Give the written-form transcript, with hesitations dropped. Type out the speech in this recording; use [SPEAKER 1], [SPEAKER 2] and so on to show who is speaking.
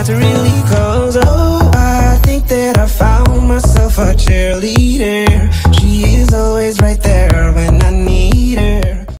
[SPEAKER 1] to really close. Oh, I think that I found myself a cheerleader.